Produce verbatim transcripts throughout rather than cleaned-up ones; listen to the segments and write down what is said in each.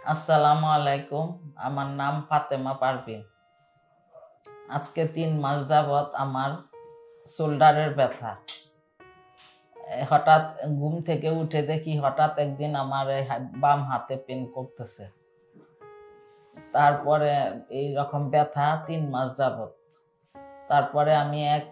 আসসালামু আলাইকুম। আমার নাম ফাতেমা পারভিন। আজকে তিন মাস যাবৎ আমার শোল্ডারের ব্যথা। হঠাৎ ঘুম থেকে উঠে দেখি হঠাৎ একদিন আমার বাম হাতে পেন করতেছে। তারপরে এই রকম ব্যথা তিন মাস যাবৎ। তারপরে আমি এক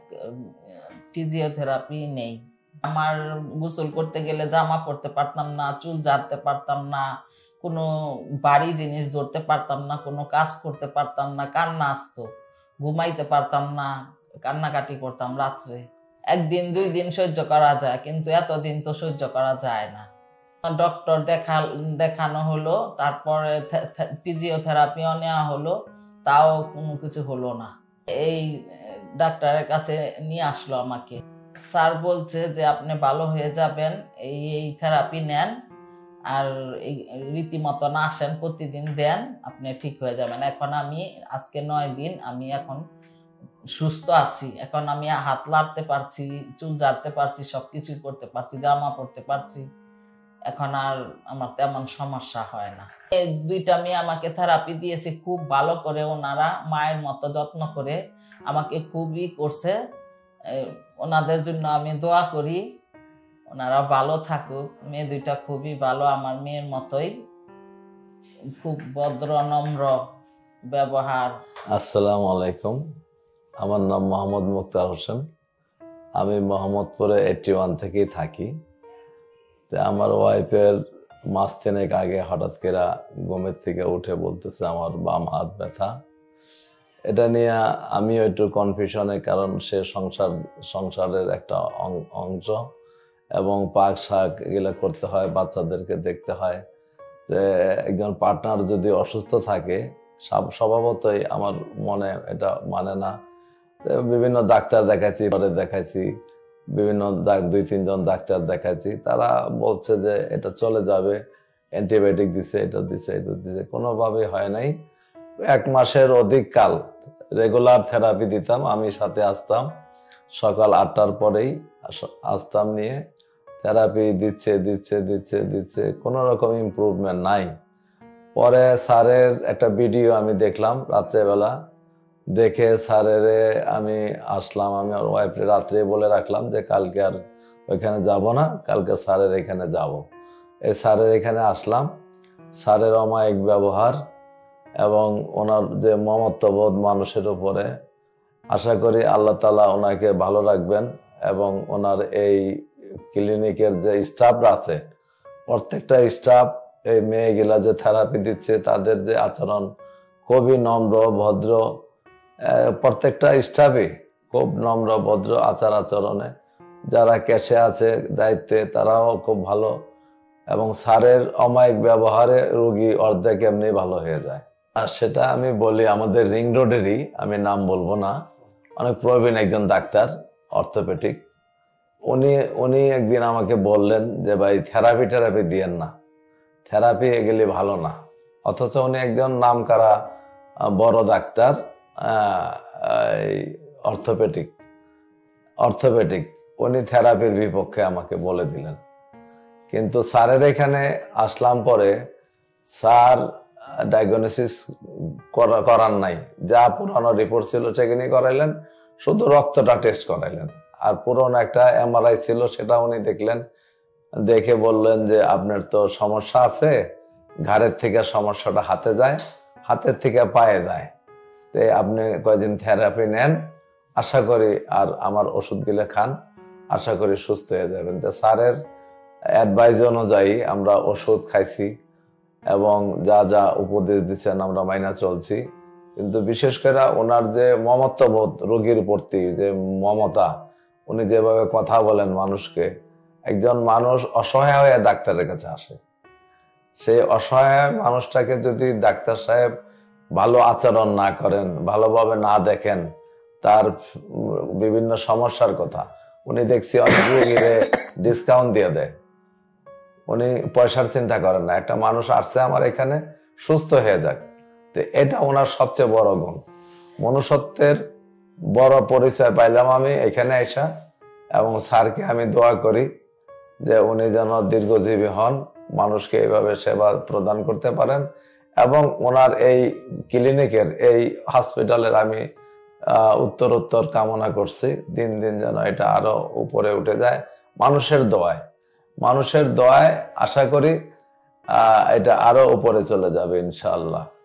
ফিজিওথেরাপি নেই। আমার গোসল করতে গেলে জামা পরতে পারতাম না, চুল ঝাড়তে পারতাম না, কোনো ভারী জিনিস ধরতে পারতাম না, কোনো কাজ করতে পারতাম না, কান্না আসতো, ঘুমাইতে পারতাম না, কান্নাকাটি করতাম রাত্রে। একদিন দুই দিন সহ্য করা যায়, কিন্তু এতদিন তো সহ্য করা যায় না। ডক্টর দেখা দেখানো হলো, তারপরে ফিজিওথেরাপিও নেওয়া হলো, তাও কোনো কিছু হলো না। এই ডাক্তারের কাছে নিয়ে আসলো আমাকে। স্যার বলছে যে আপনি ভালো হয়ে যাবেন, এই এই থেরাপি নেন আর এই রীতিমতন আসেন, প্রতিদিন দেন, আপনি ঠিক হয়ে যাবেন। এখন আমি আজকে নয় দিন আমি এখন সুস্থ আছি। এখন আমি হাত লাড়তে পারছি, চুল ঝাড়তে পারছি, সবকিছু করতে পারছি, জামা পরতে পারছি। এখন আর আমার তেমন সমস্যা হয় না। এই দুইটা মেয়ে আমাকে থেরাপি দিয়েছে খুব ভালো করে, ওনারা মায়ের মতো যত্ন করে আমাকে খুবই করছে। ওনাদের জন্য আমি দোয়া করি, ওনারা ভালো থাকুক। মেয়ে দুইটা খুবই ভালো, আমার মেয়ের মতোই, খুব ভদ্র নম্র ব্যবহার। আসসালামু আলাইকুম, আমার নাম মোহাম্মদ মুক্তার হোসেন। আমি মোহাম্মদপুরে এইটি ওয়ান থেকেই থাকি। আমার ওয়াইফের মাস তিনেক আগে হঠাৎ করে ঘুমের থেকে উঠে বলতেছে আমার বাম হাত ব্যথা। এটা নিয়ে আমিও একটু কনফিউশনে, কারণ সে সংসার সংসারের একটা অংশ এবং পাক শাক এগুলো করতে হয়, বাচ্চাদেরকে দেখতে হয়। যে একজন পার্টনার যদি অসুস্থ থাকে, স্বভাবতই আমার মনে এটা মানে না। বিভিন্ন ডাক্তার দেখাচ্ছি, পরে দেখাইছি বিভিন্ন দুই তিনজন ডাক্তার দেখাচ্ছি, তারা বলছে যে এটা চলে যাবে, অ্যান্টিবায়োটিক দিছে, এটা দিছে, এটা দিছে, কোনোভাবে হয় নাই। এক মাসের অধিক কাল রেগুলার থেরাপি দিতাম, আমি সাথে আসতাম, সকাল আটটার পরেই আসতাম নিয়ে থেরাপি দিচ্ছে দিচ্ছে দিচ্ছে দিচ্ছে কোনো রকম ইমপ্রুভমেন্ট নাই। পরে স্যারের একটা ভিডিও আমি দেখলাম রাত্রেবেলা, দেখে স্যারের আমি আসলাম। আমি ওর ওয়াইফে রাত্রে বলে রাখলাম যে কালকে আর ওইখানে যাব না, কালকে স্যারের এখানে যাব। এই স্যারের এখানে আসলাম। স্যারের অমায়িক ব্যবহার এবং ওনার যে মমত্ববোধ মানুষের উপরে, আশা করি আল্লাহ তাআলা ওনাকে ভালো রাখবেন এবং ওনার এই ক্লিনিকের যে স্টাফরা আছে, প্রত্যেকটা স্টাফ, এই মেয়েগুলা যে থেরাপি দিচ্ছে তাদের যে আচরণ খুবই নম্র ভদ্র, প্রত্যেকটা স্টাফই খুব নম্র ভদ্র আচার আচরণে। যারা ক্যাশে আছে দায়িত্বে তারাও খুব ভালো, এবং স্যারের অমায়িক ব্যবহারে রোগী অর্ধেক এমনি ভালো হয়ে যায়। আর সেটা আমি বলি, আমাদের রিং রোডেরই, আমি নাম বলবো না, অনেক প্রবীণ একজন ডাক্তার, অর্থোপেডিক, উনি উনি একদিন আমাকে বললেন যে ভাই থেরাপি টেরাপি দিয়েন না, থেরাপি এগুলি ভালো না। অথচ উনি একজন নামকরা বড় ডাক্তার, অর্থোপেডিক অর্থোপেডিক উনি থেরাপির বিপক্ষে আমাকে বলে দিলেন। কিন্তু স্যারের এখানে আসলাম পরে স্যার ডায়াগনোসিস করার নাই, যা পুরানো রিপোর্ট ছিল সেখানে করাইলেন, শুধু রক্তটা টেস্ট করাইলেন। আর পুরনো একটা এমআরআই ছিল, সেটা উনি দেখলেন, দেখে বললেন যে আপনার তো সমস্যা আছে, ঘাড়ের থেকে সমস্যাটা হাতে যায়, হাতের থেকে পায়ে যায়, তো আপনি কয়েকদিন থেরাপি নেন, আশা করি আর আমার ওষুধগুলো খান, আশা করি সুস্থ হয়ে যাবেন। তো স্যারের অ্যাডভাইস অনুযায়ী আমরা ওষুধ খাইছি এবং যা যা উপদেশ দিচ্ছেন আমরা মাইনা চলছি। কিন্তু বিশেষ করে ওনার যে মমত্ববোধ, রোগীর প্রতি যে মমতা, উনি যেভাবে কথা বলেন মানুষকে, একজন মানুষ অসহায় হয়ে ডাক্তারের কাছে আসে, সেই অসহায় মানুষটাকে যদি ডাক্তার সাহেব ভালো আচরণ না করেন, ভালোভাবে না দেখেন, তার বিভিন্ন সমস্যার কথা উনি দেখছি অনেক রোগীরে ডিসকাউন্ট দিয়ে দেয়। উনি পয়সার চিন্তা করেন না, একটা মানুষ আসছে আমার এখানে সুস্থ হয়ে যাক, তো এটা ওনার সবচেয়ে বড় গুণ। মনুষ্যত্বের বড় পরিচয় পাইলাম আমি এখানে এসা, এবং স্যারকে আমি দোয়া করি যে উনি যেন দীর্ঘজীবী হন, মানুষকে এইভাবে সেবা প্রদান করতে পারেন। এবং ওনার এই ক্লিনিকের, এই হসপিটালের আমি উত্তর উত্তর কামনা করছি, দিন দিন যেন এটা আরো উপরে উঠে যায় মানুষের দোয়ায়। মানুষের দোয়ায় আশা করি আহ এটা আরো উপরে চলে যাবে ইনশাআল্লাহ।